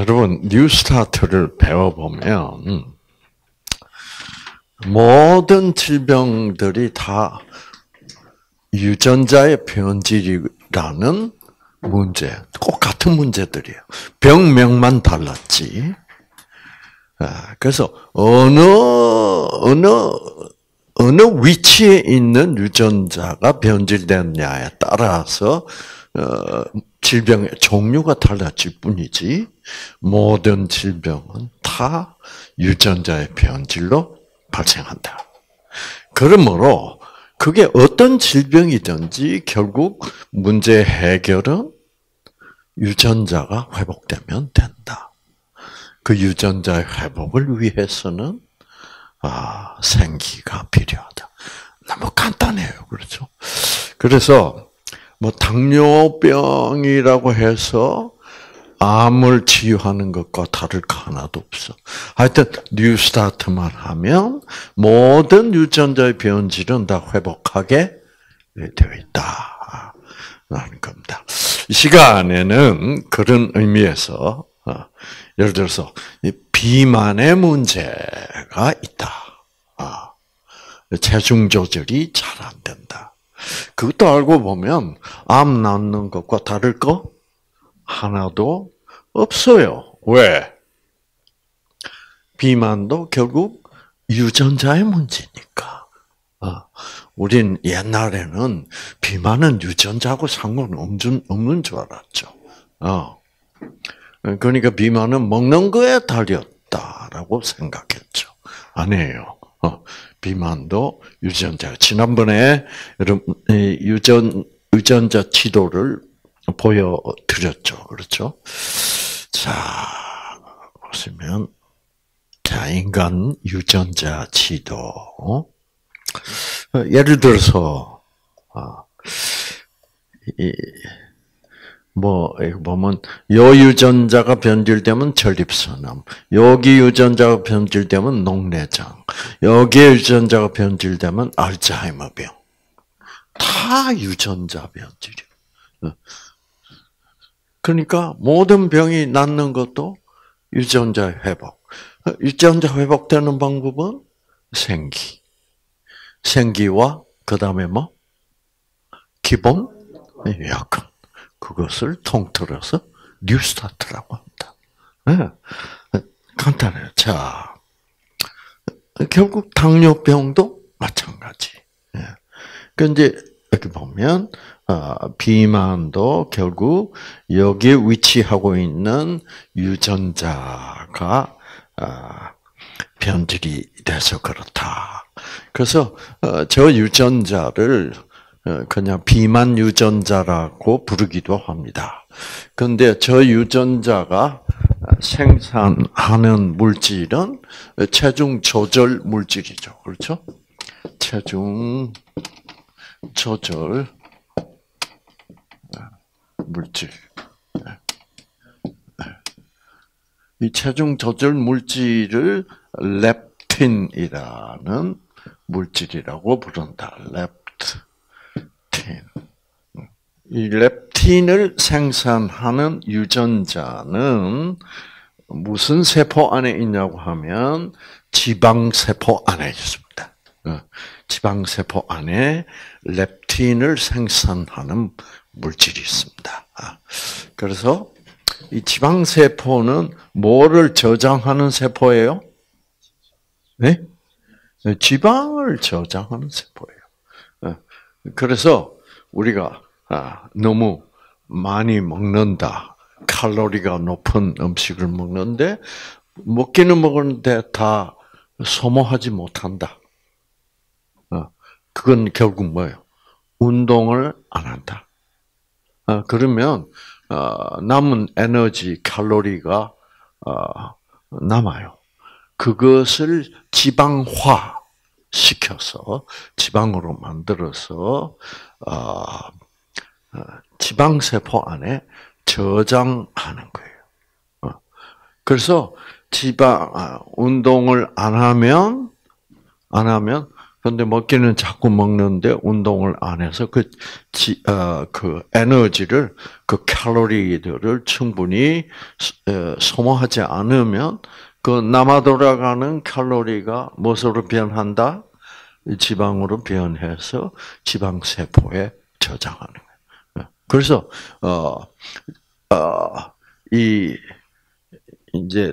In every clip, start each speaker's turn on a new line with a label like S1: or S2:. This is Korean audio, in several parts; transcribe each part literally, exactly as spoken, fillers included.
S1: 여러분 뉴스타트를 배워보면 모든 질병들이 다 유전자의 변질이라는 문제, 꼭 같은 문제들이에요. 병명만 달랐지. 그래서 어느 어느 어느 위치에 있는 유전자가 변질됐냐에 따라서 어, 질병의 종류가 달라질 뿐이지 모든 질병은 다 유전자의 변질로 발생한다. 그러므로 그게 어떤 질병이든지 결국 문제 해결은 유전자가 회복되면 된다. 그 유전자의 회복을 위해서는 아, 생기가 필요하다. 너무 간단해요. 그렇죠? 그래서 뭐 당뇨병이라고 해서 암을 치유하는 것과 다를 거 하나도 없어. 하여튼 뉴스타트만 하면 모든 유전자의 변질은 다 회복하게 되어 있다. 라는 겁니다. 이 시간에는 그런 의미에서 예를 들어서 비만의 문제가 있다. 체중 조절이 잘 안 된다. 그것도 알고 보면 암 낫는 것과 다를 거 하나도 없어요. 왜? 비만도 결국 유전자의 문제니까. 우린 옛날에는 비만은 유전자하고 상관없는 없는 줄 알았죠. 그러니까 비만은 먹는 거에 달렸다라고 생각했죠. 아니에요. 비만도 유전자. 지난번에 유전 유전자 지도를 보여드렸죠. 그렇죠? 자, 보시면 자, 인간 유전자 지도. 예를 들어서 이 뭐 보면 요 유전자가 변질되면 전립선암, 여기 유전자가 변질되면 녹내장, 여기에 유전자가 변질되면 알츠하이머병. 다 유전자 변질이에요. 그러니까 모든 병이 낫는 것도 유전자 회복. 유전자 회복되는 방법은 생기. 생기와 그 다음에 뭐 기본 약간. 그것을 통틀어서 뉴스타트라고 합니다. 네. 간단해요. 자, 결국 당뇨병도 마찬가지. 그 이제 여기 보면 비만도 결국 여기에 위치하고 있는 유전자가 변질이 돼서 그렇다. 그래서 저 유전자를 그냥 비만 유전자라고 부르기도 합니다. 그런데 저 유전자가 생산하는 물질은 체중 조절 물질이죠. 그렇죠? 체중 조절 물질. 이 체중 조절 물질을 렙틴이라는 물질이라고 부른다. 렙틴. 이 렙틴을 생산하는 유전자는 무슨 세포 안에 있냐고 하면 지방세포 안에 있습니다. 지방세포 안에 렙틴을 생산하는 물질이 있습니다. 그래서 이 지방세포는 뭐를 저장하는 세포예요? 네? 지방을 저장하는 세포예요. 그래서 우리가 너무 많이 먹는다, 칼로리가 높은 음식을 먹는데 먹기는 먹는데 다 소모하지 못한다. 그건 결국 뭐예요? 운동을 안 한다. 그러면 남은 에너지, 칼로리가 남아요. 그것을 지방화 시켜서 지방으로 만들어서 지방세포 안에 저장하는 거예요. 그래서 지방 운동을 안 하면 안 하면 근데 먹기는 자꾸 먹는데 운동을 안 해서 그, 지, 어, 그 에너지를, 그 칼로리들을 충분히 소모하지 않으면 그 남아 돌아가는 칼로리가 무엇으로 변한다? 지방으로 변해서 지방 세포에 저장하는 거예요. 그래서 어, 어, 이 이제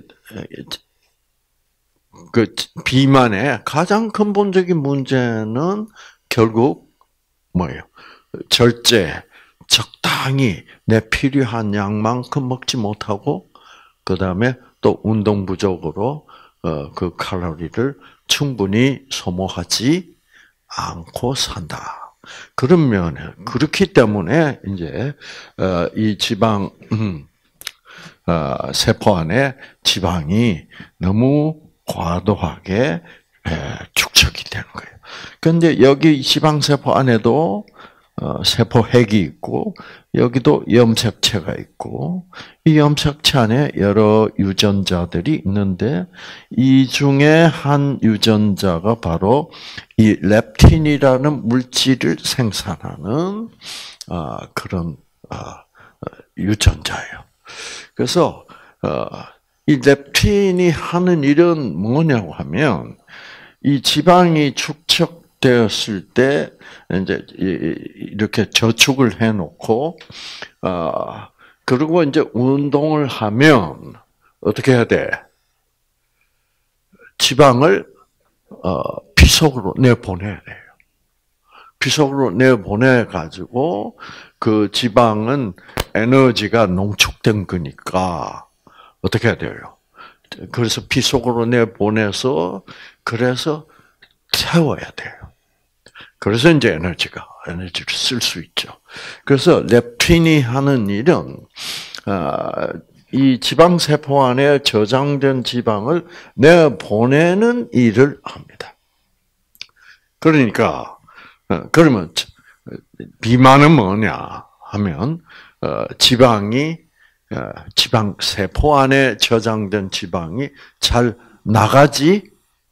S1: 그 비만의 가장 근본적인 문제는 결국 뭐예요? 절제, 적당히 내 필요한 양만큼 먹지 못하고 그 다음에 또 운동 부족으로 어, 그 칼로리를 충분히 소모하지 않고 산다. 그러면 그렇기 때문에 이제 어, 이 지방 음, 어, 세포 안에 지방이 너무 과도하게 에, 축적이 되는 거예요. 그런데 여기 지방 세포 안에도 어, 세포 핵이 있고 여기도 염색체가 있고 이 염색체 안에 여러 유전자들이 있는데 이 중에 한 유전자가 바로 이 렙틴이라는 물질을 생산하는 어, 그런 어, 유전자예요. 그래서 어, 이 렙틴이 하는 일은 뭐냐고 하면 이 지방이 축적되었을 때 이제 이렇게 저축을 해놓고 어 그리고 이제 운동을 하면 어떻게 해야 돼? 지방을 어 피 속으로 내보내야 돼요. 피 속으로 내보내 가지고 그 지방은 에너지가 농축된 거니까 어떻게 해야 돼요? 그래서 피 속으로 내보내서 그래서 채워야 돼요. 그래서 이제 에너지가 에너지를 쓸 수 있죠. 그래서 렙틴이 하는 일은 이 지방 세포 안에 저장된 지방을 내보내는 일을 합니다. 그러니까 그러면 비만은 뭐냐 하면 지방이 지방 세포 안에 저장된 지방이 잘 나가지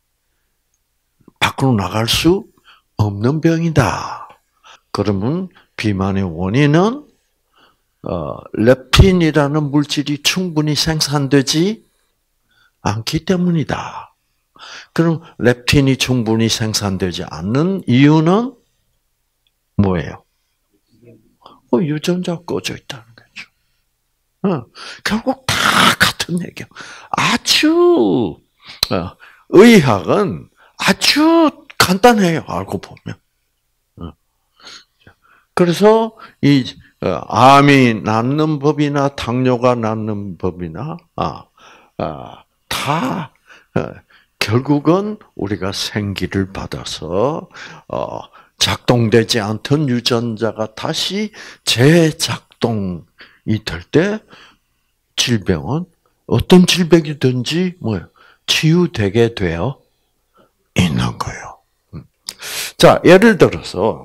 S1: 밖으로 나갈 수 없는 병이다. 그러면 비만의 원인은 어, 렙틴이라는 물질이 충분히 생산되지 않기 때문이다. 그럼 렙틴이 충분히 생산되지 않는 이유는 뭐예요? 어, 유전자가 꺼져 있다는 거죠. 어, 결국 다 같은 얘기예요. 아주 어, 의학은 아주 간단해요. 알고 보면. 그래서 이 암이 낫는 법이나 당뇨가 낫는 법이나 아, 아, 다 결국은 우리가 생기를 받아서 어, 작동되지 않던 유전자가 다시 재작동이 될 때 질병은 어떤 질병이든지 뭐예요? 치유되게 되어 있는 거예요. 자, 예를 들어서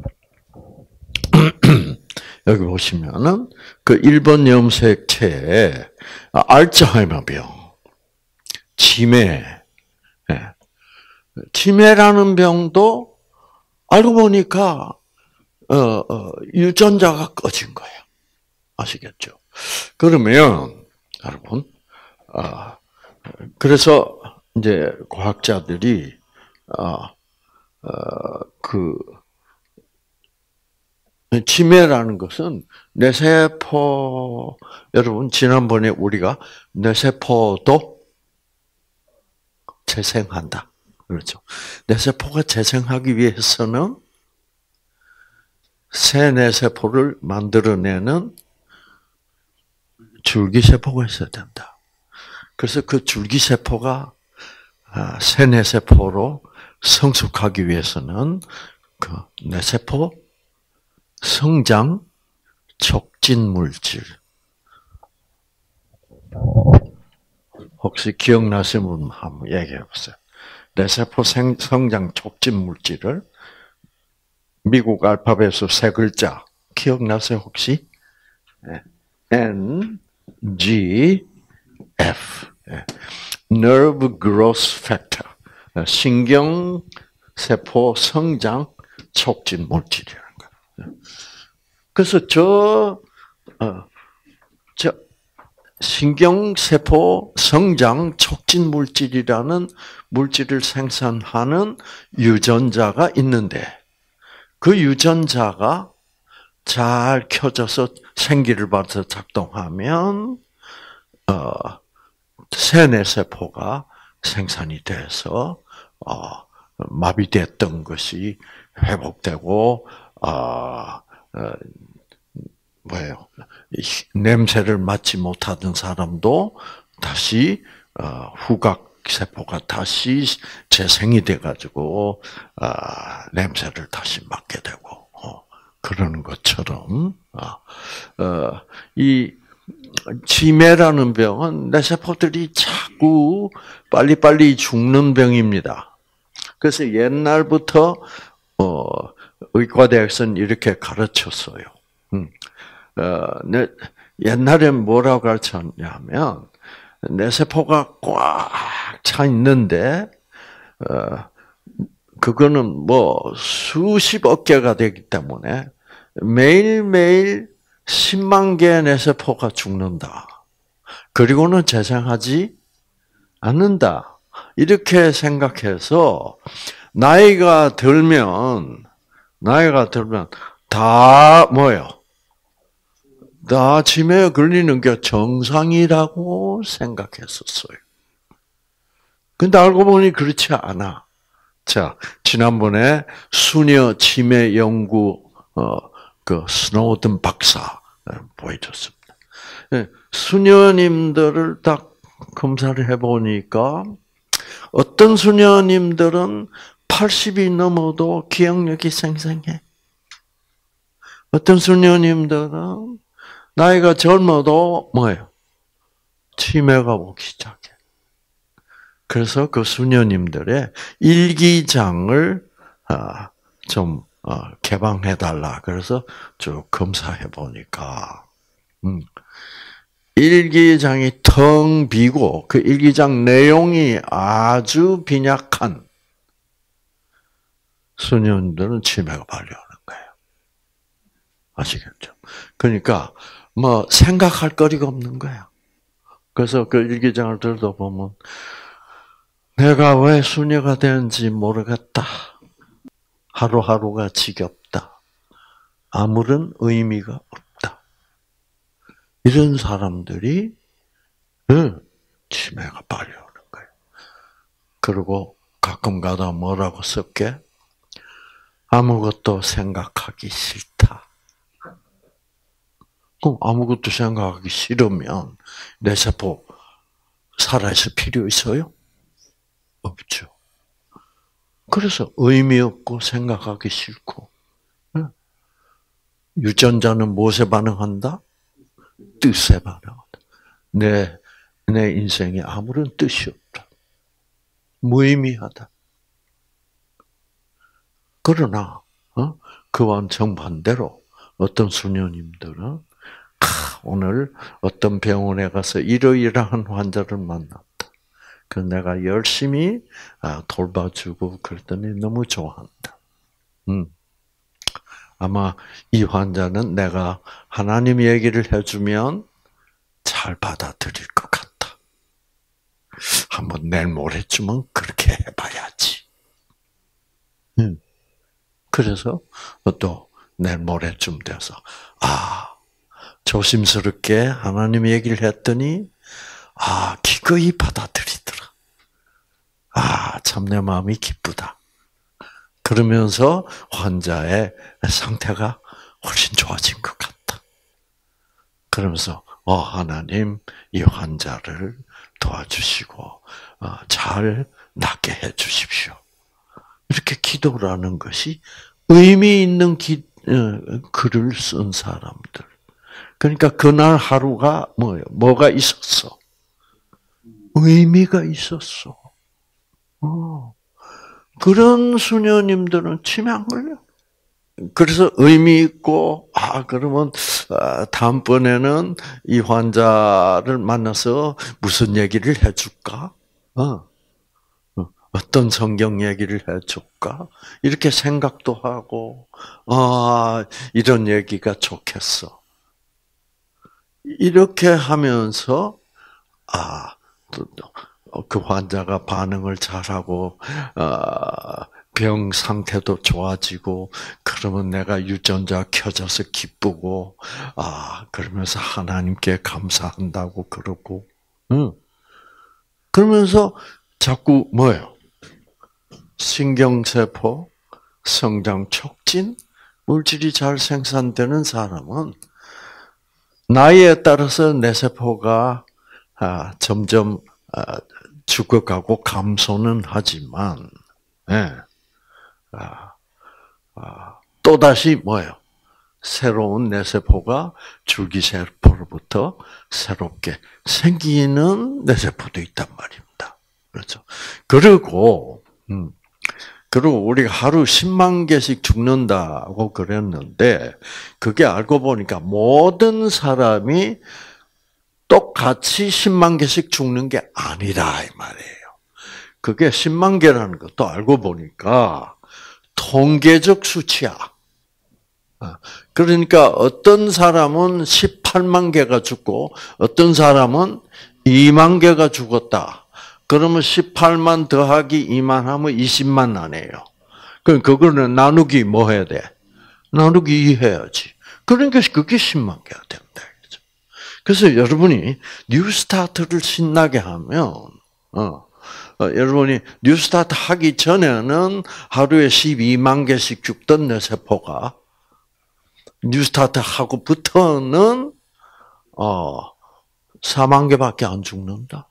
S1: 여기 보시면은 그 일 번 염색체에 알츠하이머병, 치매, 치매라는 병도 알고 보니까 어, 어, 유전자가 꺼진 거예요. 아시겠죠? 그러면 여러분, 아, 그래서 이제 과학자들이 어, 어, 그 치매라는 것은 뇌세포, 여러분 지난번에 우리가 뇌세포도 재생한다. 그렇죠? 뇌세포가 재생하기 위해서는 새 뇌세포를 만들어내는 줄기세포가 있어야 된다. 그래서 그 줄기세포가 새 뇌세포로 성숙하기 위해서는 그 뇌세포 성장 촉진 물질. 혹시 기억나시는 분 한번 얘기해 보세요. 뇌세포 성장 촉진 물질을 미국 알파벳으로 세 글자 기억나세요 혹시? N, G, F. Nerve Growth Factor. 신경 세포 성장 촉진 물질이라는 거예요. 그래서 저, 어, 저 신경세포 성장 촉진 물질이라는 물질을 생산하는 유전자가 있는데 그 유전자가 잘 켜져서 생기를 받아서 작동하면 어, 세뇌세포가 생산이 돼서 어, 마비됐던 것이 회복되고 어, 어, 뭐예요? 냄새를 맡지 못하던 사람도 다시 어, 후각 세포가 다시 재생이 돼가지고 어, 냄새를 다시 맡게 되고 어, 그러는 것처럼 어, 어, 이 치매라는 병은 내 세포들이 자꾸 빨리빨리 죽는 병입니다. 그래서 옛날부터 어, 의과대학에서는 이렇게 가르쳤어요. 음. 어, 내, 옛날엔 뭐라고 가르쳤냐면, 내 세포가 꽉 차 있는데, 어, 그거는 뭐 수십억 개가 되기 때문에 매일매일 십만 개의 내 세포가 죽는다. 그리고는 재생하지 않는다. 이렇게 생각해서, 나이가 들면, 나이가 들면, 다 뭐예요? 다 치매에 걸리는 게 정상이라고 생각했었어요. 근데 알고 보니 그렇지 않아. 자, 지난번에 수녀 치매 연구, 어, 그, 스노우든 박사 보여줬습니다. 수녀님들을 딱 검사를 해보니까 어떤 수녀님들은 팔십이 넘어도 기억력이 생생해. 어떤 수녀님들은 나이가 젊어도 뭐예요? 치매가 오기 시작해. 그래서 그 수녀님들의 일기장을 좀 개방해달라. 그래서 쭉 검사해 보니까 음, 일기장이 텅 비고 그 일기장 내용이 아주 빈약한 수녀님들은 치매가 발려오는 거예요. 아시겠죠? 그러니까 뭐 생각할 거리가 없는 거야. 그래서 그 일기장을 들다 보면 내가 왜 수녀가 되는지 모르겠다. 하루하루가 지겹다. 아무런 의미가 없다. 이런 사람들이 치매가 빨려오는 거예요. 그리고 가끔 가다 뭐라고 썼게? 아무것도 생각하기 싫다. 그럼 아무것도 생각하기 싫으면 내 세포 살아있을 필요 있어요? 없죠. 그래서 의미 없고 생각하기 싫고 유전자는 무엇에 반응한다? 뜻에 반응한다. 내, 내 인생에 아무런 뜻이 없다. 무의미하다. 그러나 어? 그와 정반대로 어떤 수녀님들은 아, 오늘 어떤 병원에 가서 이러이러한 환자를 만났다. 그 내가 열심히 돌봐주고 그랬더니 너무 좋아한다. 음. 아마 이 환자는 내가 하나님 얘기를 해주면 잘 받아들일 것 같다. 한번 내일 모레쯤은 그렇게 해봐야지. 음. 그래서 또 내일 모레쯤 돼서 아 조심스럽게 하나님 얘기를 했더니 아 기꺼이 받아들이더라. 아 참 내 마음이 기쁘다. 그러면서 환자의 상태가 훨씬 좋아진 것 같다. 그러면서 어 하나님 이 환자를 도와주시고 어, 잘 낫게 해 주십시오. 이렇게 기도를 하는 것이 의미 있는 기, 어, 글을 쓴 사람들. 그러니까 그날 하루가 뭐예요? 뭐가 있었어? 의미가 있었어. 어. 그런 수녀님들은 치매 안 걸려. 그래서 의미 있고, 아, 그러면, 다음번에는 이 환자를 만나서 무슨 얘기를 해줄까? 어. 어떤 성경 얘기를 해줄까? 이렇게 생각도 하고, 아, 이런 얘기가 좋겠어. 이렇게 하면서, 아, 또, 그 환자가 반응을 잘하고, 아, 병 상태도 좋아지고, 그러면 내가 유전자 켜져서 기쁘고, 아, 그러면서 하나님께 감사한다고 그러고, 응. 그러면서 자꾸 뭐예요? 신경세포, 성장 촉진, 물질이 잘 생산되는 사람은 나이에 따라서 내 세포가 아, 점점 아, 죽어가고 감소는 하지만, 예, 아, 아, 또 다시 뭐예요? 새로운 내 세포가 줄기세포로부터 새롭게 생기는 내 세포도 있단 말입니다. 그렇죠? 그리고 음, 그리고 우리가 하루 십만 개씩 죽는다고 그랬는데 그게 알고 보니까 모든 사람이 똑같이 십만 개씩 죽는 게 아니라 이 말이에요. 그게 십만 개라는 것도 알고 보니까 통계적 수치야. 그러니까 어떤 사람은 십팔만 개가 죽고 어떤 사람은 이만 개가 죽었다. 그러면 십팔만 더하기 이만 하면 이십만 나네요. 그럼 그거는 나누기 뭐 해야 돼? 나누기 이 해야지. 그러니까 그게 십만 개가 된다. 그래서 여러분이 뉴스타트를 신나게 하면, 어, 어, 여러분이 뉴스타트 하기 전에는 하루에 십이만 개씩 죽던 내 세포가 뉴스타트 하고부터는 어, 사만 개밖에 안 죽는다.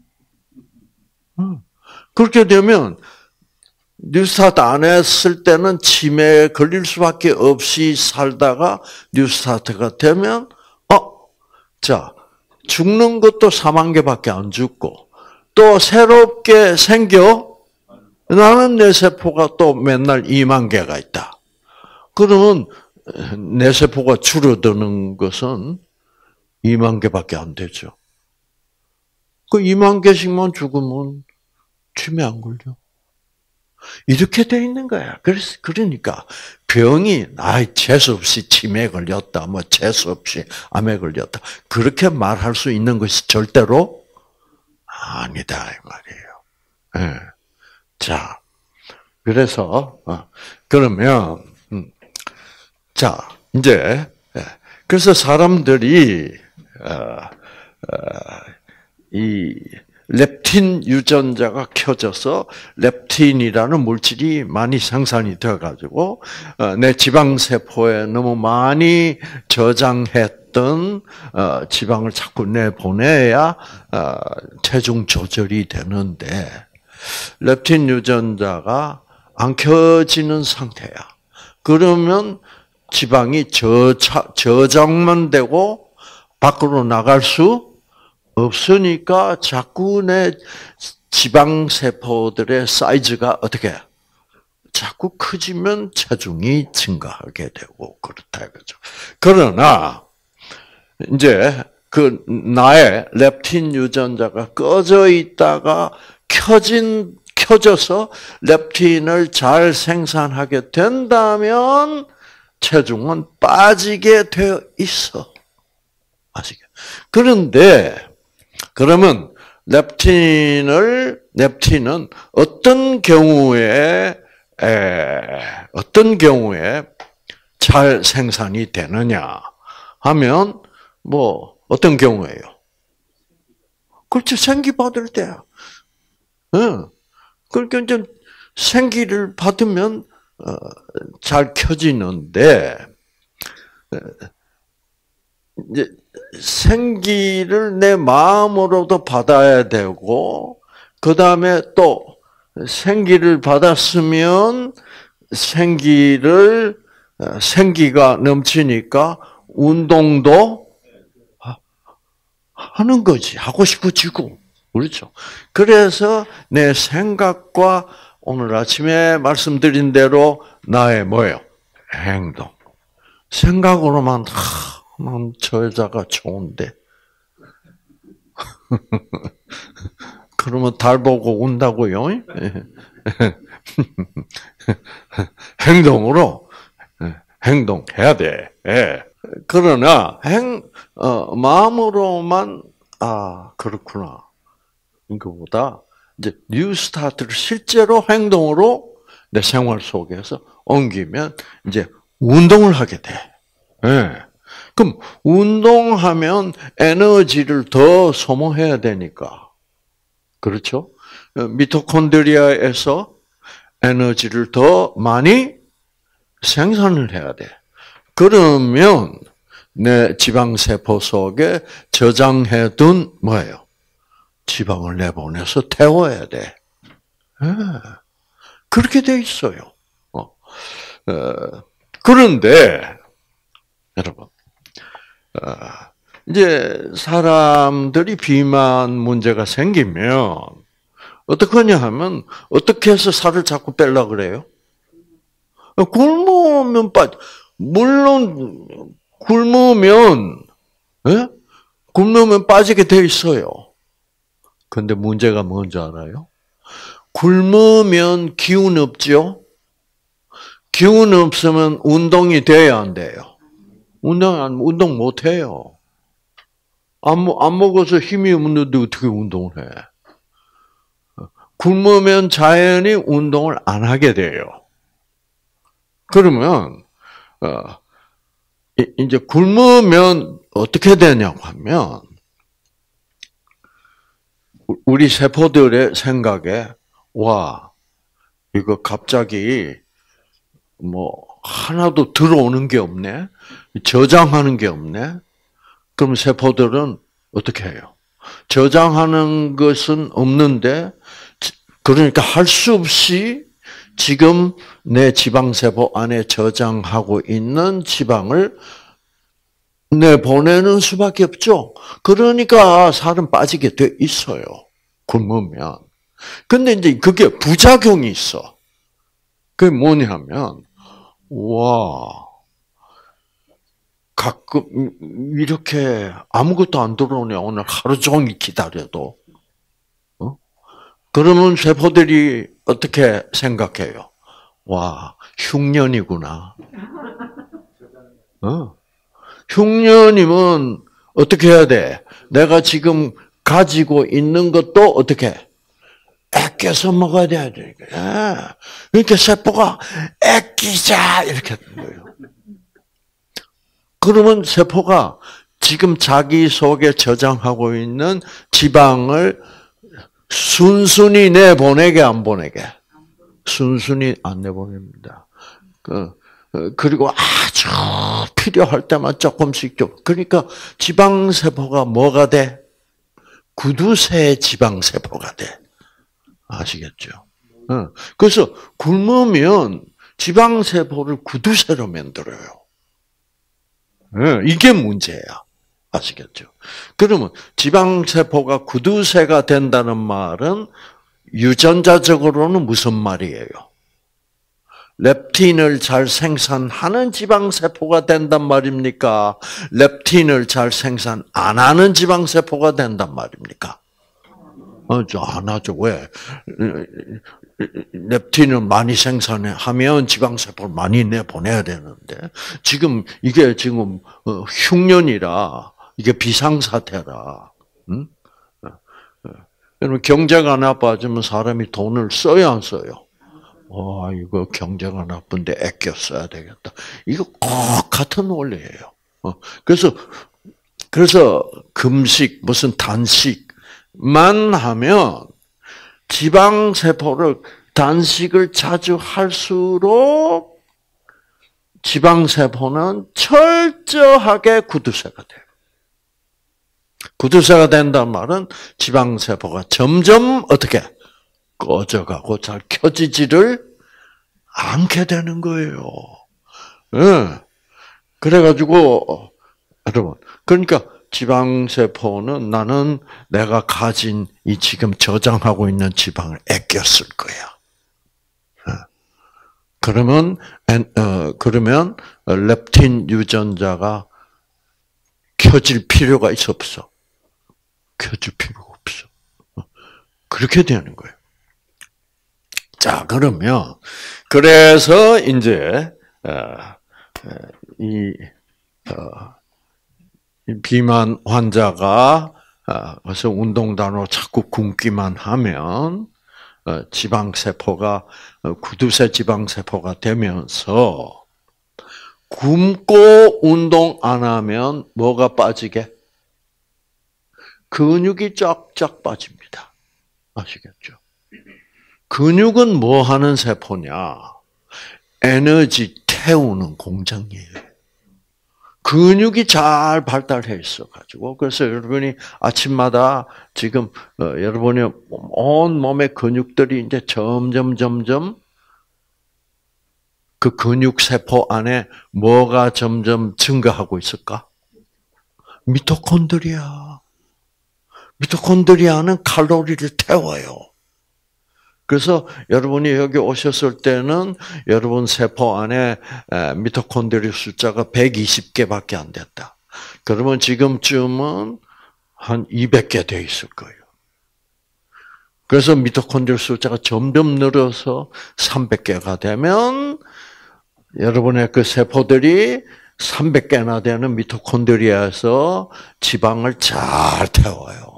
S1: 음. 그렇게 되면 뉴스타트 안 했을 때는 치매에 걸릴 수밖에 없이 살다가 뉴스타트가 되면 어, 자 죽는 것도 사만 개밖에 안 죽고 또 새롭게 생겨 나는 내 세포가 또 맨날 이만 개가 있다. 그러면 내 세포가 줄어드는 것은 이만 개밖에 안 되죠. 그 이만 개씩만 죽으면 치매 안 걸려. 이렇게 돼 있는 거야. 그래서 그러니까 병이 아 재수 없이 치매에 걸렸다, 뭐 재수 없이 암에 걸렸다 그렇게 말할 수 있는 것이 절대로 아니다 이 말이에요. 네. 자, 그래서 어, 그러면 음, 자 이제 그래서 사람들이 어, 어, 이 렙틴 유전자가 켜져서 렙틴이라는 물질이 많이 생산이 되어가지고 내 지방 세포에 너무 많이 저장했던 지방을 자꾸 내보내야 체중 조절이 되는데 렙틴 유전자가 안 켜지는 상태야. 그러면 지방이 저차, 저장만 되고 밖으로 나갈 수 없으니까 자꾸 내 지방 세포들의 사이즈가 어떻게 자꾸 커지면 체중이 증가하게 되고 그렇다 이거죠. 그러나 이제 그 나의 렙틴 유전자가 꺼져 있다가 켜진 켜져서 렙틴을 잘 생산하게 된다면 체중은 빠지게 되어 있어. 아시게? 그런데 그러면 렙틴을 렙틴은 어떤 경우에 에, 어떤 경우에 잘 생산이 되느냐 하면 뭐 어떤 경우예요? 그렇죠. 생기 받을 때야. 응. 그러니까 이제 생기를 받으면 어, 잘 켜지는데 이제 생기를 내 마음으로도 받아야 되고 그 다음에 또 생기를 받았으면 생기를 생기가 넘치니까 운동도 하는 거지. 하고 싶어지고 그렇죠. 그래서 내 생각과 오늘 아침에 말씀드린 대로 나의 뭐예요? 행동. 생각으로만 하, 난 저 여자가 좋은데 그러면 달 보고 운다고요? 행동으로 행동해야 돼. 예. 그러나 행 어, 마음으로만 아 그렇구나. 이거보다 이제 뉴 스타트를 실제로 행동으로 내 생활 속에서 옮기면 이제 운동을 하게 돼. 예. 그럼 운동하면 에너지를 더 소모해야 되니까. 그렇죠? 미토콘드리아에서 에너지를 더 많이 생산을 해야 돼. 그러면 내 지방세포 속에 저장해둔 뭐예요? 지방을 내보내서 태워야 돼. 네. 그렇게 돼 있어요. 어. 어. 그런데 여러분, 어. 이제 사람들이 비만 문제가 생기면 어떻게 하냐 하면 어떻게 해서 살을 자꾸 빼려고 그래요? 굶으면 빠 물론 굶으면 예? 굶으면 빠지게 돼 있어요. 근데 문제가 뭔지 알아요? 굶으면 기운 없죠? 기운 없으면 운동이 돼야 안 돼요? 운동 안 운동 못 해요. 안, 안 먹어서 힘이 없는데 어떻게 운동을 해? 굶으면 자연히 운동을 안 하게 돼요. 그러면 어, 이제 굶으면 어떻게 되냐고 하면 우리 세포들의 생각에 와 이거 갑자기 뭐 하나도 들어오는 게 없네, 저장하는 게 없네. 그럼 세포들은 어떻게 해요? 저장하는 것은 없는데, 그러니까 할 수 없이 지금 내 지방세포 안에 저장하고 있는 지방을 내보내는 수밖에 없죠. 그러니까 살은 빠지게 돼 있어요. 굶으면. 근데 이제 그게 부작용이 있어. 그게 뭐냐면, 와, 가끔 이렇게 아무것도 안 들어오네. 오늘 하루 종일 기다려도. 어? 그러면 세포들이 어떻게 생각해요? 와, 흉년이구나. 어? 흉년이면 어떻게 해야 돼? 내가 지금 가지고 있는 것도 어떻게 아껴서 먹어야 돼. 그러니까 세포가 아끼자 이렇게 하는 거예요. 그러면 세포가 지금 자기 속에 저장하고 있는 지방을 순순히 내보내게 안 보내게? 순순히 안 내보냅니다. 그, 그리고 아주 필요할 때만 조금씩 좀. 그러니까 지방세포가 뭐가 돼? 구두쇠 지방세포가 돼. 아시겠죠? 그래서 굶으면 지방세포를 구두쇠로 만들어요. 이게 문제야. 아시겠죠? 그러면 지방세포가 구두쇠가 된다는 말은 유전자적으로는 무슨 말이에요? 렙틴을 잘 생산하는 지방세포가 된단 말입니까? 렙틴을 잘 생산 안 하는 지방세포가 된단 말입니까? 어, 저 안 하죠. 왜? 렙틴을 많이 생산하면 지방세포를 많이 내보내야 되는데, 지금 이게 지금 흉년이라, 이게 비상사태라, 응? 여러분, 경제가 나빠지면 사람이 돈을 써야 안 써요? 와, 이거 경제가 나쁜데 아껴 써야 되겠다. 이거 꼭 같은 원리예요. 그래서, 그래서 금식, 무슨 단식만 하면 지방세포를 단식을 자주 할수록 지방세포는 철저하게 구두쇠가 돼요. 구두쇠가 된다는 말은 지방세포가 점점 어떻게 꺼져가고 잘 켜지지를 않게 되는 거예요. 네. 그래가지고 여러분, 그러니까 지방세포는 나는 내가 가진 이 지금 저장하고 있는 지방을 아껴 쓸 거야. 그러면 어, 그러면 렙틴 유전자가 켜질 필요가 있어 없어? 켜질 필요가 없어. 그렇게 되는 거예요. 자, 그러면 그래서 이제 이 비만 환자가 그래서 운동단으로 자꾸 굶기만 하면 지방세포가 구두쇠 지방세포가 되면서 굶고 운동 안 하면 뭐가 빠지게? 근육이 쫙쫙 빠집니다. 아시겠죠? 근육은 뭐 하는 세포냐? 에너지 태우는 공장이에요. 근육이 잘 발달해 있어가지고, 그래서 여러분이 아침마다 지금, 어, 여러분의 온 몸의 근육들이 이제 점점, 점점 그 근육세포 안에 뭐가 점점 증가하고 있을까? 미토콘드리아. 미토콘드리아는 칼로리를 태워요. 그래서 여러분이 여기 오셨을 때는 여러분 세포 안에 미토콘드리아 숫자가 백이십 개밖에 안 됐다. 그러면 지금쯤은 한 이백 개 돼 있을 거예요. 그래서 미토콘드리아 숫자가 점점 늘어서 삼백 개가 되면 여러분의 그 세포들이 삼백 개나 되는 미토콘드리아에서 지방을 잘 태워요.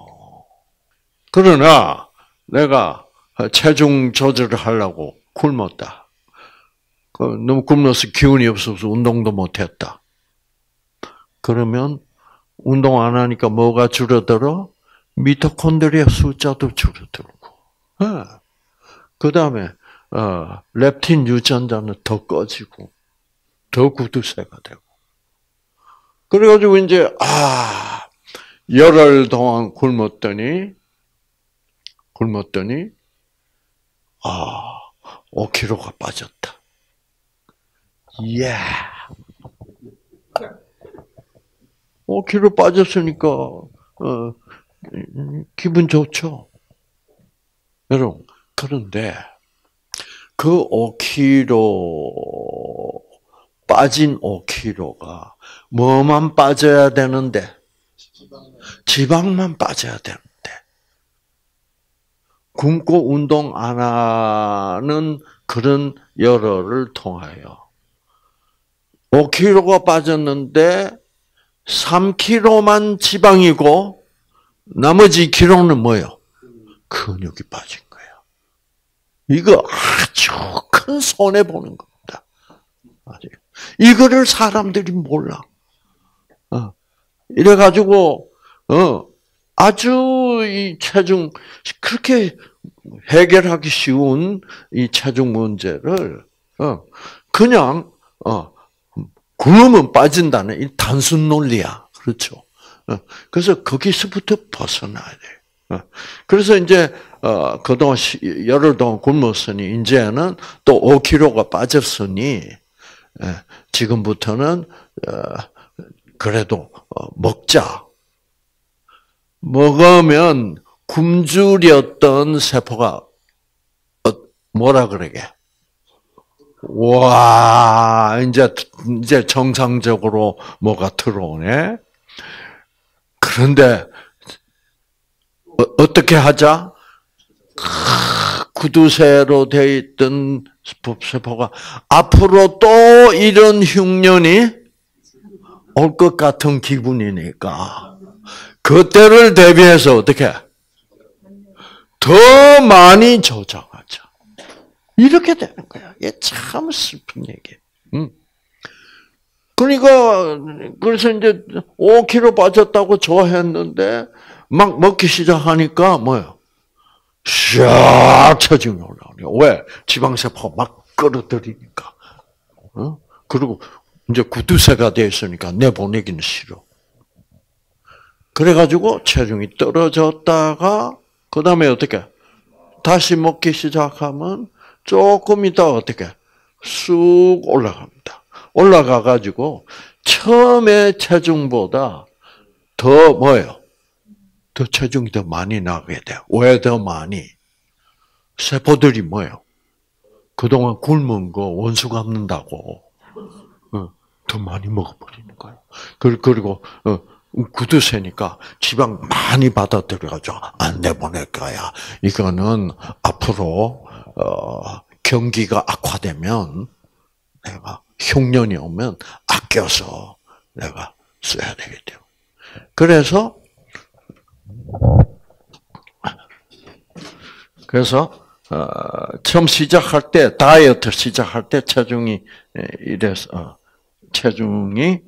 S1: 그러나 내가 체중 조절을 하려고 굶었다. 너무 굶어서 기운이 없어서 운동도 못했다. 그러면 운동 안 하니까 뭐가 줄어들어? 미토콘드리아 숫자도 줄어들고. 그 다음에 어, 렙틴 유전자는 더 꺼지고 더 구두쇠가 되고. 그래가지고 이제 아 열흘 동안 굶었더니 굶었더니 아, 오 킬로그램가 빠졌다. 예. 오 킬로그램 빠졌으니까, 어, 기분 좋죠? 여러분, 그런데, 그 오 킬로그램, 빠진 오 킬로그램가, 뭐만 빠져야 되는데? 지방만 빠져야 되는데. 굶고 운동 안 하는 그런 열흘을 통하여 오 킬로그램가 빠졌는데 삼 킬로그램만 지방이고 나머지 이 킬로그램는 뭐예요? 근육이 빠진 거예요. 이거 아주 큰 손해 보는 겁니다. 이거를 사람들이 몰라. 이래가지고 어. 아주 이 체중 그렇게 해결하기 쉬운 이 체중 문제를 어 그냥 어 굶으면 빠진다는 이 단순 논리야. 그렇죠? 어 그래서 거기서부터 벗어나야 돼. 어 그래서 이제 어 그동안 열흘 동안 굶었으니 이제는 또 오 킬로그램가 빠졌으니 예, 지금부터는 어 그래도 어 먹자. 먹으면 굶주렸던 세포가 뭐라 그러게? 와, 이제 이제 정상적으로 뭐가 들어오네. 그런데 어, 어떻게 하자? 구두쇠로 되어 있던 세포가 앞으로 또 이런 흉년이 올 것 같은 기분이니까. 그때를 대비해서 어떻게 더 많이 저장하자. 이렇게 되는 거야. 이게 참 슬픈 얘기. 음. 그러니까 그래서 이제 오 킬로그램 빠졌다고 좋아했는데 막 먹기 시작하니까 뭐요? 샥 체중이 올라오네. 왜? 지방세포가 막 끌어들이니까. 어? 그리고 이제 구두쇠가 돼 있으니까 내보내기는 싫어. 그래가지고 체중이 떨어졌다가 그 다음에 어떻게 다시 먹기 시작하면 조금 있다가 어떻게 쑥 올라갑니다. 올라가가지고 처음에 체중보다 더 뭐예요? 더 체중이 더 많이 나게 돼요. 왜 더 많이? 세포들이 뭐예요? 그동안 굶은 거 원수 갚는다고 더 많이 먹어버리는 거예요. 그리고 구두쇠니까 지방 많이 받아들여가지고 안 내보낼 거야. 이거는 앞으로 어, 경기가 악화되면 내가 흉년이 오면 아껴서 내가 써야 되기 때문에. 그래서 그래서 어, 처음 시작할 때 다이어트 시작할 때 체중이 이래서 어, 체중이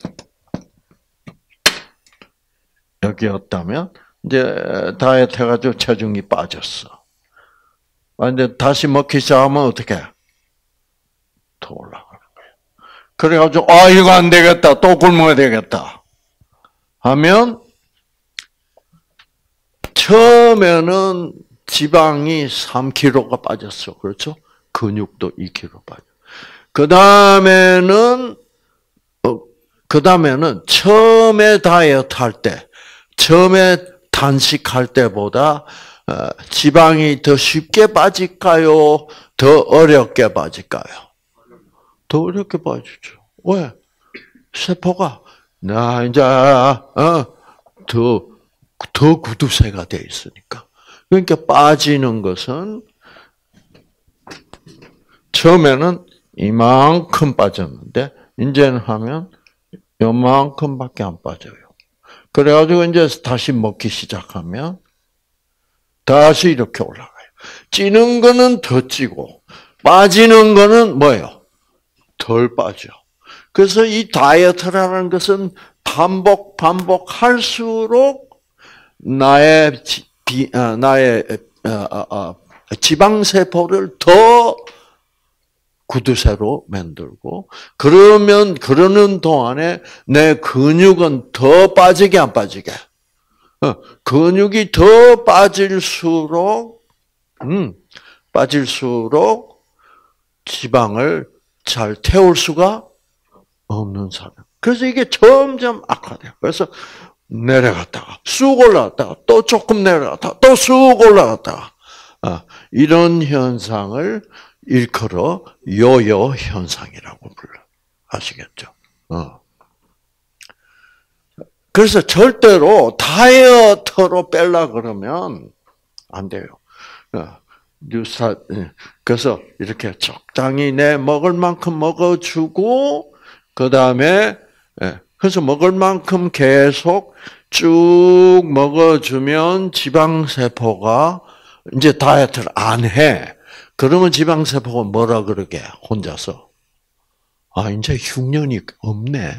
S1: 여기였다면 이제 다이어트 해가지고 체중이 빠졌어. 근데 다시 먹기 시작하면 어떻게? 더 올라가는 거야. 그래가지고 아 이거 안 되겠다. 또 굶어야 되겠다. 하면 처음에는 지방이 삼 킬로그램가 빠졌어. 그렇죠? 근육도 이 킬로그램 빠져. 그 다음에는 어, 그 다음에는 처음에 다이어트 할 때, 처음에 단식할 때보다 어, 지방이 더 쉽게 빠질까요? 더 어렵게 빠질까요? 더 어렵게 빠지죠. 왜? 세포가 나 이제 어, 더 더 구두쇠가 돼 있으니까. 그러니까 빠지는 것은 처음에는 이만큼 빠졌는데 이제는 하면 요만큼밖에 안 빠져요. 그래가지고 이제 다시 먹기 시작하면 다시 이렇게 올라가요. 찌는 거는 더 찌고 빠지는 거는 뭐예요? 덜 빠져. 그래서 이 다이어트라는 것은 반복 반복할수록 나의 지, 비, 어, 나의 어, 어, 어, 지방 세포를 더 구두쇠로 만들고 그러면 그러는 동안에 내 근육은 더 빠지게 안 빠지게? 어, 근육이 더 빠질수록 음, 빠질수록 지방을 잘 태울 수가 없는 사람. 그래서 이게 점점 악화돼요. 그래서 내려갔다가 쑥 올라갔다가 또 조금 내려갔다가 또 쑥 올라갔다가 어, 이런 현상을 일컬어 요요 현상이라고 불러. 아시겠죠? 어. 그래서 절대로 다이어트로 빼려 그러면 안 돼요. 어. 뉴사 그래서 이렇게 적당히 내 먹을 만큼 먹어주고 그 다음에 그래서 먹을 만큼 계속 쭉 먹어주면 지방세포가 이제 다이어트를 안 해. 그러면 지방세포가 뭐라 그러게, 혼자서. 아, 이제 흉년이 없네.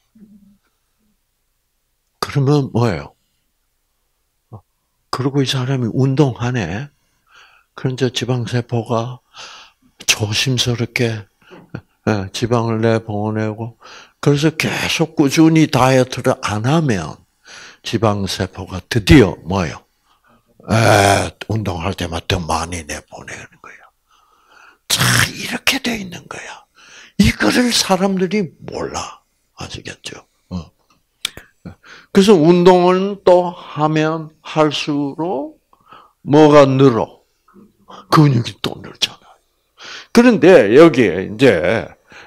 S1: 그러면 뭐예요? 그리고 이 사람이 운동하네. 그럼 이제 지방세포가 조심스럽게 지방을 내보내고, 그래서 계속 꾸준히 다이어트를 안 하면 지방세포가 드디어 뭐예요? 에, 운동할 때마다 더 많이 내보내는 거예요. 자, 이렇게 돼 있는 거야. 이거를 사람들이 몰라. 아시겠죠? 어. 그래서 운동을 또 하면 할수록 뭐가 늘어? 근육이 또 늘잖아요. 그런데 여기에 이제,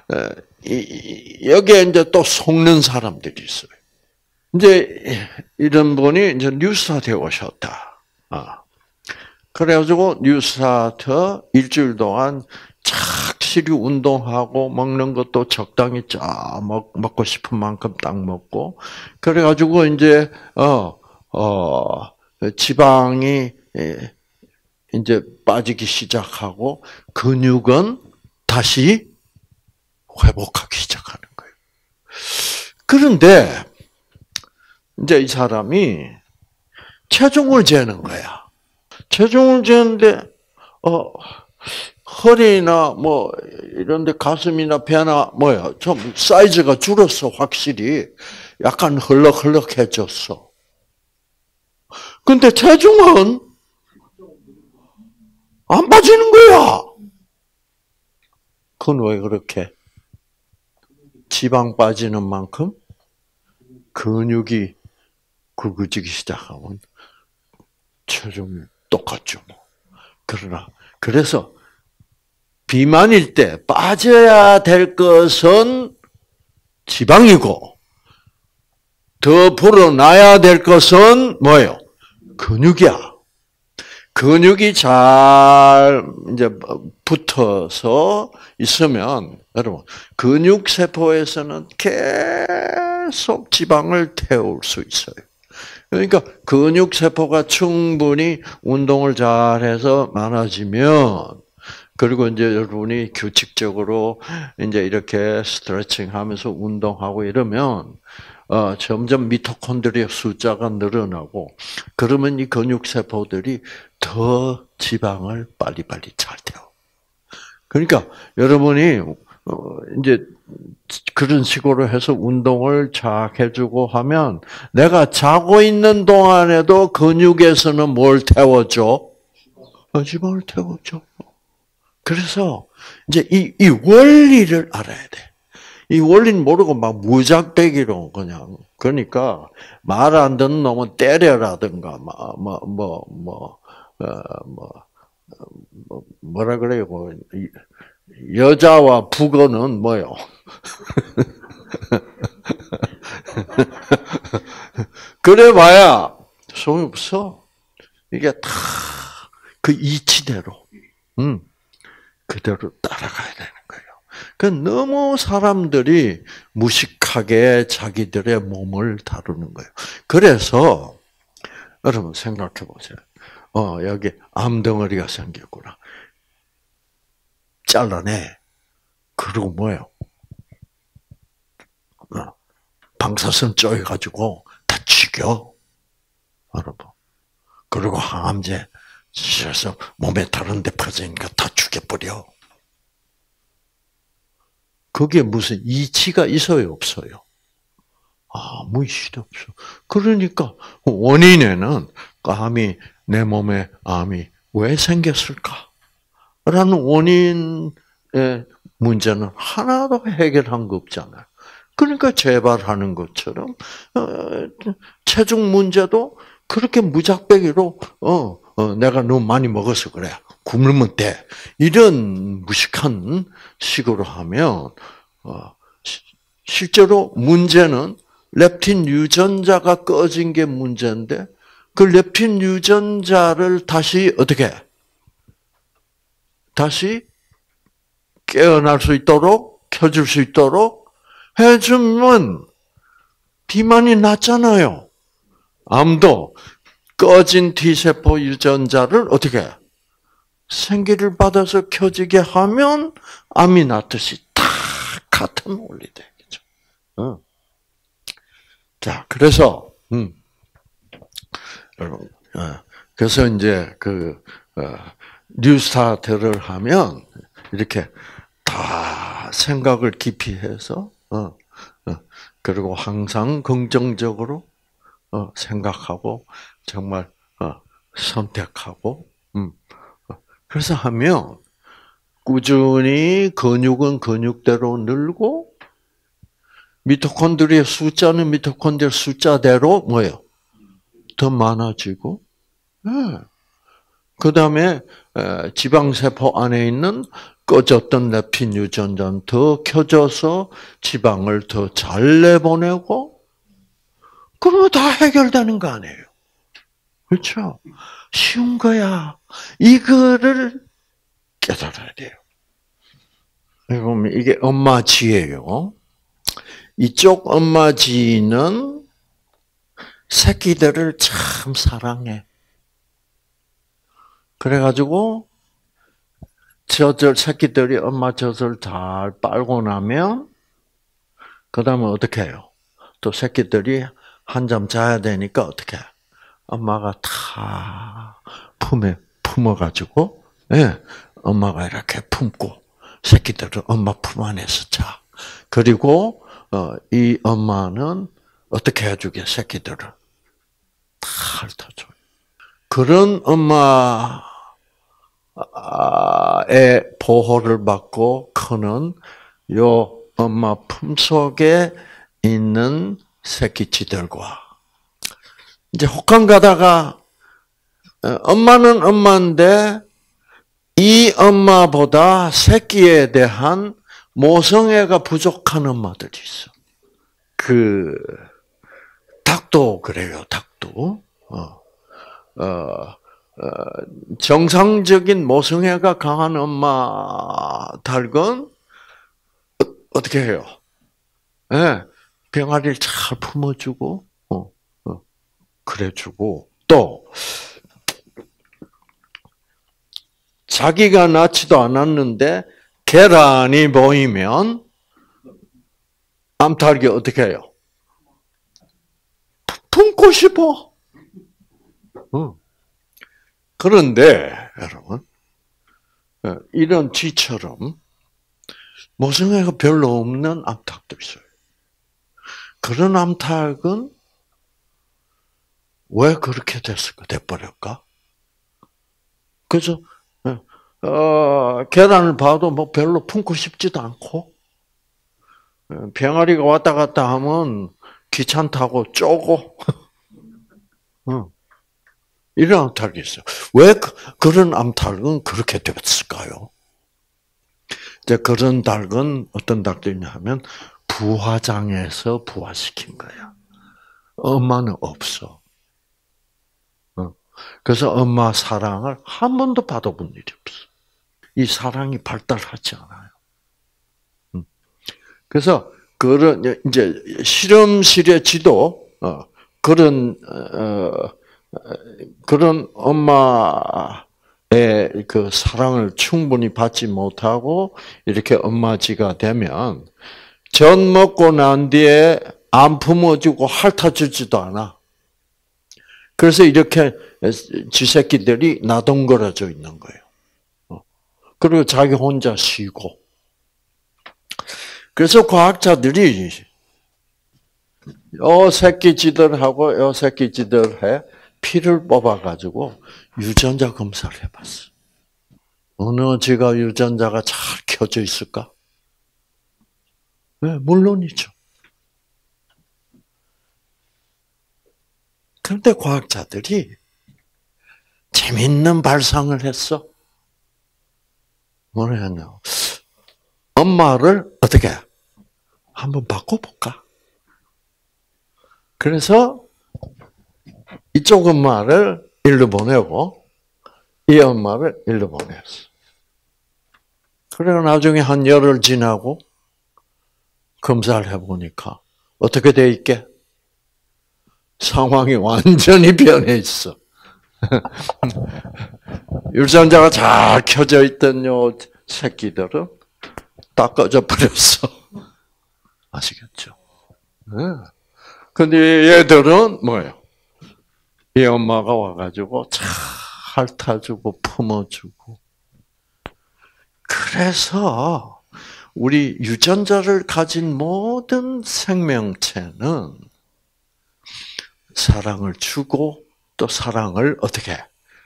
S1: 여기에 이제 또 속는 사람들이 있어요. 이제 이런 분이 이제 뉴스타트에 오셨다. 아. 그래가지고 뉴스타트 일주일 동안 착실히 운동하고 먹는 것도 적당히 쫙 먹, 먹고 싶은 만큼 딱 먹고, 그래가지고 이제, 어, 어, 지방이 이제 빠지기 시작하고 근육은 다시 회복하기 시작하는 거예요. 그런데 이제 이 사람이 체중을 재는 거야. 체중을 재는데 어 허리나 뭐 이런데 가슴이나 배나 뭐야 좀 사이즈가 줄었어. 확실히 약간 헐렁헐렁해졌어. 근데 체중은 안 빠지는 거야. 그건 왜 그렇게? 지방 빠지는 만큼 근육이 굵어지기 시작하면 체중이 똑같죠. 뭐. 그러나 그래서 비만일 때 빠져야 될 것은 지방이고 더 불어나야 될 것은 뭐예요? 근육이야. 근육이 잘 이제 붙어서 있으면 여러분 근육 세포에서는 계속 지방을 태울 수 있어요. 그러니까 근육 세포가 충분히 운동을 잘해서 많아지면 그리고 이제 여러분이 규칙적으로 이제 이렇게 스트레칭하면서 운동하고 이러면 어, 점점 미토콘드리아 숫자가 늘어나고 그러면 이 근육 세포들이 더 지방을 빨리빨리 잘 태워. 그러니까 여러분이 어, 이제 그런 식으로 해서 운동을 잘 해주고 하면 내가 자고 있는 동안에도 근육에서는 뭘 태워줘? 어, 지방을 태워줘. 그래서 이제 이, 이 원리를 알아야 돼. 이 원리는 모르고 막 무작배기로 그냥 그러니까 말 안 듣는 놈은 때려라든가 뭐뭐뭐뭐 뭐, 어, 뭐, 뭐 뭐라 그래요? 뭐, 여자와 북어는 뭐요? 그래봐야 소용이 없어. 이게 다 그 이치대로, 음, 그대로 따라가야 되는 거예요. 그 너무 사람들이 무식하게 자기들의 몸을 다루는 거예요. 그래서 여러분 생각해 보세요. 어 여기 암덩어리가 생겼구나. 잘라내. 그리고 뭐예요? 어, 방사선 쪼여가지고 다 죽여. 여러분. 그리고 항암제 씌어서 몸에 다른 데 퍼지니까 다 죽여버려. 그게 무슨 이치가 있어요, 없어요? 아무 이치도 없어. 그러니까 원인에는 암이 내 몸에 암이 왜 생겼을까? 라는 원인의 문제는 하나도 해결한 거 없잖아요. 그러니까 재발하는 것처럼 체중 문제도 그렇게 무작배기로 어, 어 내가 너무 많이 먹어서 그래. 굶으면 돼. 이런 무식한 식으로 하면 어, 실제로 문제는 렙틴 유전자가 꺼진 게 문제인데 그 렙틴 유전자를 다시 어떻게 다시 깨어날 수 있도록 켜줄 수 있도록 해주면 비만이 낫잖아요. 암도 꺼진 T세포 유전자를 어떻게 생기를 받아서 켜지게 하면 암이 낫듯이 다 같은 원리 되겠죠. 어. 자, 그래서 음, 여러분, 어, 그래서 이제 그 어, 뉴스타트를 하면 이렇게 다 생각을 깊이 해서 어, 어, 그리고 항상 긍정적으로 어, 생각하고 정말 어, 선택하고 음, 어, 그래서 하면 꾸준히 근육은 근육대로 늘고 미토콘드리아 숫자는 미토콘드리아 숫자대로 뭐예요? 더 많아지고 네. 그 다음에 지방세포 안에 있는 꺼졌던 렙틴 유전자는 더 켜져서 지방을 더 잘 내보내고 그러면 다 해결되는 거 아니에요. 그렇죠? 쉬운 거야. 이거를 깨달아야 돼요. 이게 엄마 지예요. 이쪽 엄마 지는 새끼들을 참 사랑해. 그래가지고 젖을 새끼들이 엄마 젖을 잘 빨고 나면 그 다음에 어떻게 해요? 또 새끼들이 한잠 자야 되니까 어떻게 해? 엄마가 다 품에 품어가지고 예, 엄마가 이렇게 품고 새끼들은 엄마 품 안에서 자. 그리고 어, 이 엄마는 어떻게 해주게 새끼들을 다 핥아줘요. 그런 엄마의 보호를 받고 크는 요 엄마 품속에 있는 새끼쥐들과 이제 혹한 가다가 엄마는 엄마인데 이 엄마보다 새끼에 대한 모성애가 부족한 엄마들이 있어. 그 닭도 그래요. 닭도 어, 어, 어, 정상적인 모성애가 강한 엄마 닭은 어떻게 해요? 예, 네, 병아리를 잘 품어주고, 어, 어, 그래주고, 또, 자기가 낳지도 않았는데, 계란이 보이면, 암탉이 어떻게 해요? 품고 싶어. 어. 그런데, 여러분, 이런 쥐처럼, 모성애가 별로 없는 암탉도 있어요. 그런 암탉은 왜 그렇게 됐을까? 돼버릴까? 그래서 어, 계란을 봐도 뭐 별로 품고 싶지도 않고 병아리가 왔다 갔다 하면 귀찮다고 쪼고 어, 이런 암탉이 있어요. 왜 그, 그런 암탉은 그렇게 됐을까요? 이제 그런 닭은 어떤 닭들이냐 하면 부화장에서 부화시킨 거야. 엄마는 없어. 그래서 엄마 사랑을 한 번도 받아본 일이 없어. 이 사랑이 발달하지 않아요. 그래서 그런 이제 실험실의 지도 그런 어, 그런 엄마의 그 사랑을 충분히 받지 못하고 이렇게 엄마지가 되면 젖 먹고 난 뒤에 안 품어주고 핥아주지도 않아. 그래서 이렇게 쥐새끼들이 나동거려져 있는 거예요. 그리고 자기 혼자 쉬고. 그래서 과학자들이 요 새끼쥐들하고 요 새끼쥐들의 피를 뽑아가지고 유전자 검사를 해봤어. 어느 쥐가 유전자가 잘 켜져 있을까? 네, 물론이죠. 그런데 과학자들이 재밌는 발상을 했어. 뭐를 했냐? 엄마를 어떻게 한번 바꿔볼까? 그래서 이쪽 엄마를 일로 보내고 이 엄마를 일로 보냈어. 그래서 나중에 한 열흘 지나고 검사를 해보니까 어떻게 돼 있게? 상황이 완전히 변해 있어. 유전자가 잘 켜져 있던 요 새끼들은 다 꺼져 버렸어. 아시겠죠? 네. 근데 얘들은 뭐예요? 이 엄마가 와가지고 잘 핥아주고 품어주고. 그래서 우리 유전자를 가진 모든 생명체는 사랑을 주고 또 사랑을 어떻게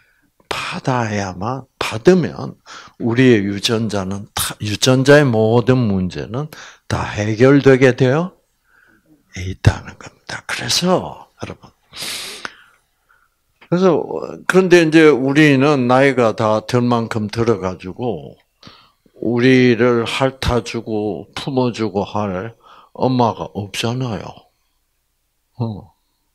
S1: 받아야만 받으면 우리의 유전자는 다, 유전자의 모든 문제는 다 해결되게 되어 있다는 겁니다. 그래서 여러분, 그래서 그런데 이제 우리는 나이가 다 들 만큼 들어가지고 우리를 핥아주고 품어주고 할 엄마가 없잖아요. 어.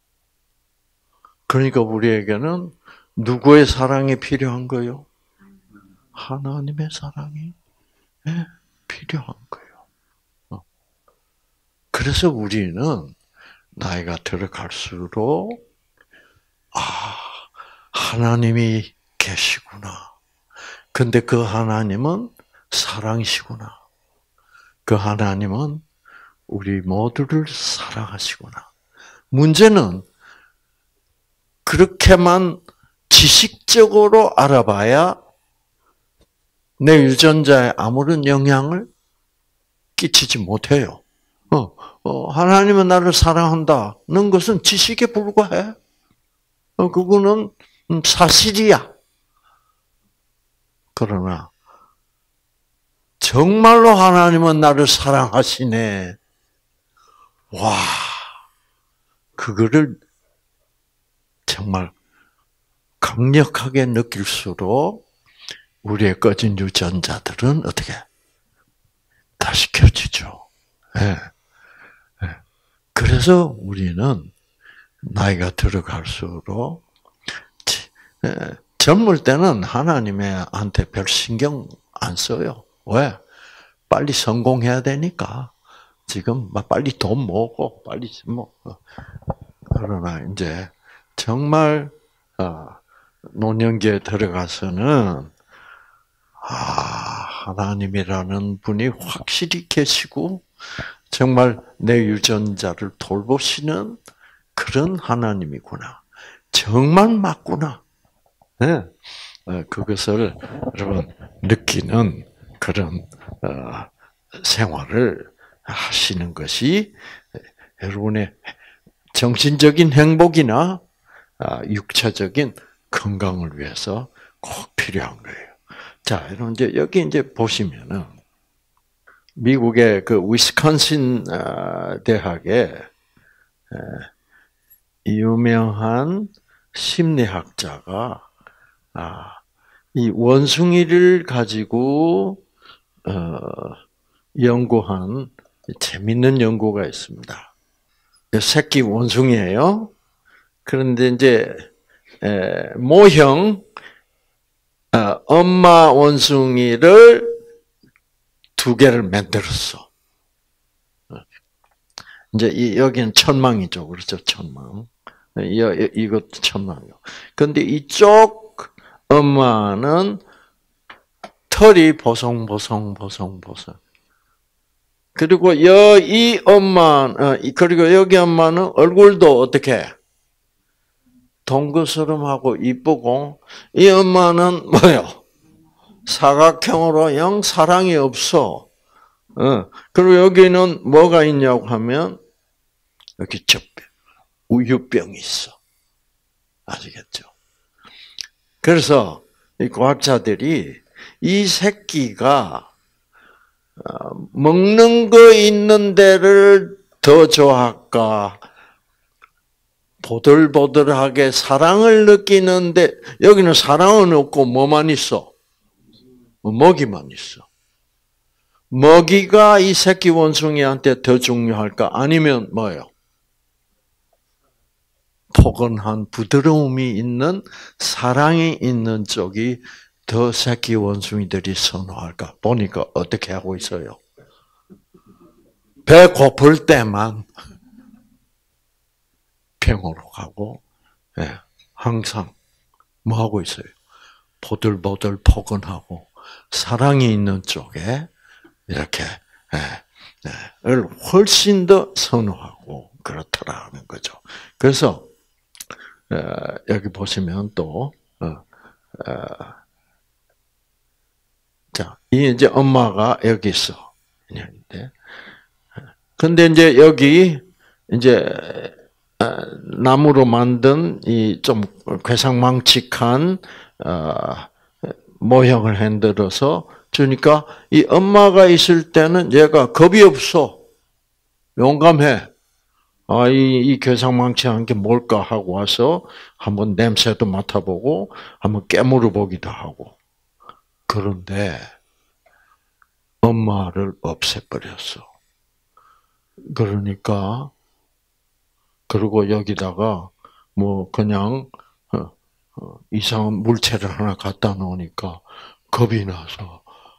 S1: 그러니까 우리에게는 누구의 사랑이 필요한 거요? 하나님의 사랑이 네, 필요한 거예요. 그래서 우리는 나이가 들어갈수록 아, 하나님이 계시구나. 근데 그 하나님은 사랑이시구나. 그 하나님은 우리 모두를 사랑하시구나. 문제는 그렇게만 지식적으로 알아봐야 내 유전자에 아무런 영향을 끼치지 못해요. 어, 어, 하나님은 나를 사랑한다는 것은 지식에 불과해. 어, 그거는 사실이야. 그러나 정말로 하나님은 나를 사랑하시네. 와, 그거를 정말 강력하게 느낄수록 우리의 꺼진 유전자들은 어떻게 다시 켜지죠. 네. 네. 그래서 우리는 나이가 들어갈수록 젊을 때는 하나님한테 별 신경 안 써요. 왜? 빨리 성공해야 되니까. 지금 막 빨리 돈 모으고 빨리 뭐 그러나 이제 정말 노년기에 들어가서는 아 하나님이라는 분이 확실히 계시고 정말 내 유전자를 돌보시는 그런 하나님이구나. 정말 맞구나. 네. 그것을 여러분 느끼는 그런 생활을 하시는 것이 여러분의 정신적인 행복이나 육체적인 건강을 위해서 꼭 필요한 거예요. 자, 여러분 이제 여기 이제 보시면은 미국의 그 위스콘신 대학의 유명한 심리학자가 이 원숭이를 가지고 연구한 재밌는 연구가 있습니다. 새끼 원숭이예요. 그런데 이제 모형 엄마 원숭이를 두 개를 만들었어. 이제 이 여기는 천망이죠, 그렇죠? 천망. 이 이것도 천망이요. 그런데 이쪽 엄마는 털이 보송보송보송보송. 그리고 여 이 엄마 그리고 여기 엄마는 얼굴도 어떻게 동그스름하고 이쁘고 이 엄마는 뭐요? 사각형으로 영 사랑이 없어. 어. 그리고 여기는 뭐가 있냐고 하면 여기 젖병, 우유병이 있어. 아시겠죠? 그래서 이 과학자들이 이 새끼가 먹는 거 있는 데를 더 좋아할까? 보들보들하게 사랑을 느끼는데 여기는 사랑은 없고 뭐만 있어? 먹이만 있어. 먹이가 이 새끼 원숭이한테 더 중요할까? 아니면 뭐예요? 포근한 부드러움이 있는 사랑이 있는 쪽이 더 새끼 원숭이들이 선호할까? 보니까 어떻게 하고 있어요? 배 고플 때만 병으로 가고, 예, 항상 뭐 하고 있어요? 보들보들 포근하고 사랑이 있는 쪽에 이렇게 예, 예, 훨씬 더 선호하고 그렇더라는 거죠. 그래서 어, 여기 보시면 또 어, 어, 자, 이 이제 엄마가 여기 있어. 근데 이제 여기 이제 나무로 만든 이 좀 괴상망측한 모형을 흔들어서 주니까 이 엄마가 있을 때는 얘가 겁이 없어. 용감해. 아, 이, 이 괴상망측한 게 뭘까 하고 와서 한번 냄새도 맡아보고 한번 깨물어 보기도 하고. 그런데 엄마를 없애버렸어. 그러니까 그리고 여기다가 뭐 그냥 이상한 물체를 하나 갖다 놓으니까 겁이 나서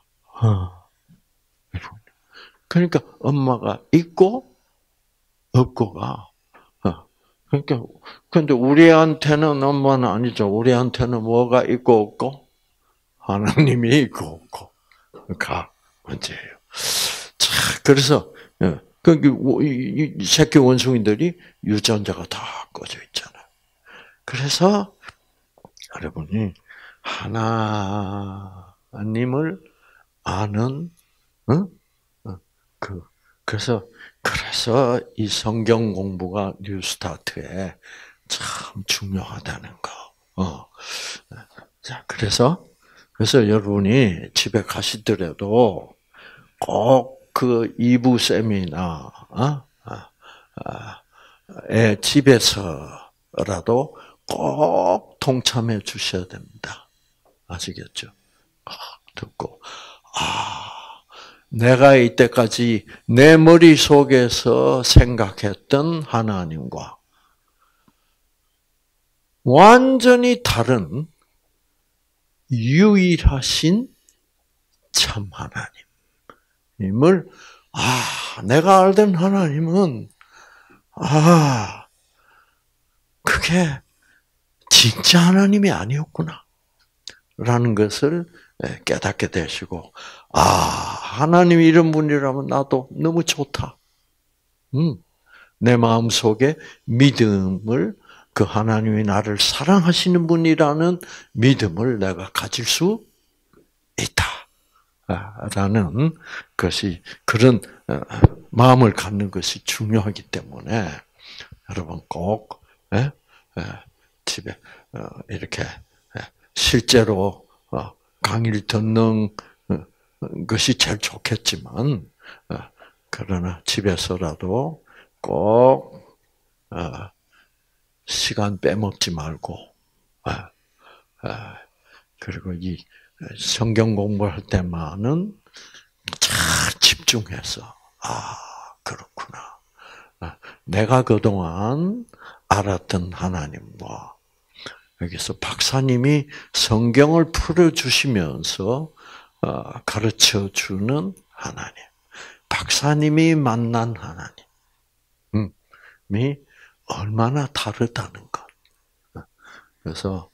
S1: 그러니까 엄마가 있고 없고가 그러니까 근데 우리한테는 엄마는 아니죠. 우리한테는 뭐가 있고 없고 하나님이 있고 없고가 문제예요. 자, 그래서 그 새끼 원숭이들이 유전자가 다 꺼져 있잖아요. 그래서 여러분이 하나님을 아는 어? 그 그래서 그래서 이 성경 공부가 뉴스타트에 참 중요하다는 거. 어. 자, 그래서 그래서 여러분이 집에 가시더라도 꼭 그 이 부 세미나 어? 에 집에서라도 꼭 동참해 주셔야 됩니다. 아시겠죠? 듣고 아 내가 이때까지 내 머릿속에서 생각했던 하나님과 완전히 다른 유일하신 참 하나님을, 아, 내가 알던 하나님은, 아, 그게 진짜 하나님이 아니었구나. 라는 것을 깨닫게 되시고, 아, 하나님이 이런 분이라면 나도 너무 좋다. 음, 내 마음 속에 믿음을, 그 하나님이 나를 사랑하시는 분이라는 믿음을 내가 가질 수 있다. 라는 것이, 그런 마음을 갖는 것이 중요하기 때문에, 여러분 꼭, 집에, 이렇게, 실제로 강의를 듣는 것이 제일 좋겠지만, 그러나 집에서라도 꼭 시간 빼먹지 말고, 그리고 이 성경 공부할 때만은 잘 집중해서, 아, 그렇구나. 내가 그동안 알았던 하나님과, 여기서 박사님이 성경을 풀어주시면서 가르쳐 주는 하나님, 박사님이 만난 하나님이 얼마나 다르다는 것. 그래서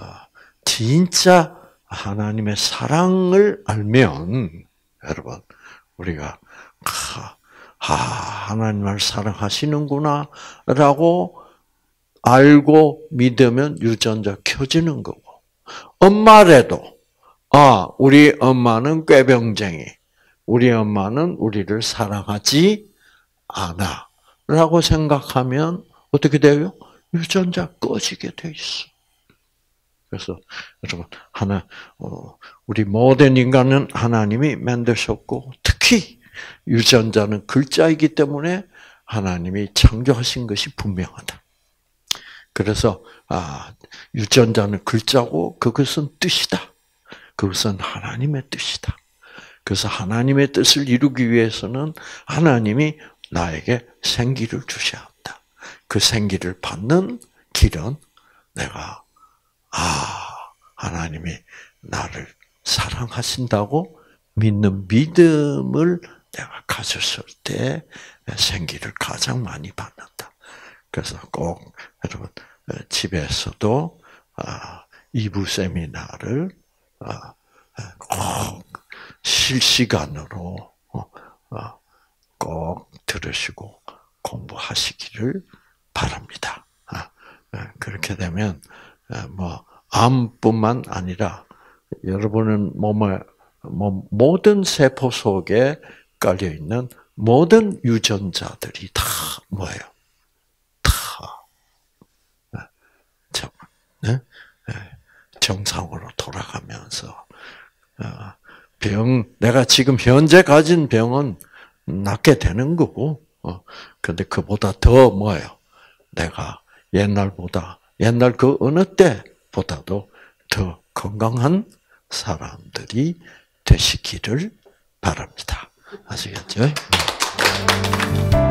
S1: 진짜 하나님의 사랑을 알면, 여러분, 우리가 아, 하나님을 사랑하시는구나라고 알고 믿으면 유전자 켜지는 거고, 엄마래도, 아, 우리 엄마는 꾀병쟁이, 우리 엄마는 우리를 사랑하지 않아 라고 생각하면 어떻게 돼요? 유전자 꺼지게 돼 있어. 그래서 여러분, 하나, 우리 모든 인간은 하나님이 만드셨고, 특히 유전자는 글자이기 때문에 하나님이 창조하신 것이 분명하다. 그래서 아, 유전자는 글자고 그것은 뜻이다. 그것은 하나님의 뜻이다. 그래서 하나님의 뜻을 이루기 위해서는 하나님이 나에게 생기를 주셔야 한다. 그 생기를 받는 길은 내가 아, 하나님이 나를 사랑하신다고 믿는 믿음을 내가 가졌을 때 생기를 가장 많이 받는다. 그래서 꼭 여러분 집에서도 이부 세미나를 꼭 실시간으로 꼭 들으시고 공부하시기를 바랍니다. 그렇게 되면 뭐 암뿐만 아니라 여러분은 몸의 모든 세포 속에 깔려 있는 모든 유전자들이 다 뭐예요? 정상으로 돌아가면서 병, 내가 지금 현재 가진 병은 낫게 되는 거고, 근데 그보다 더 뭐예요? 내가 옛날보다, 옛날 그 어느 때보다도 더 건강한 사람들이 되시기를 바랍니다. 아시겠죠?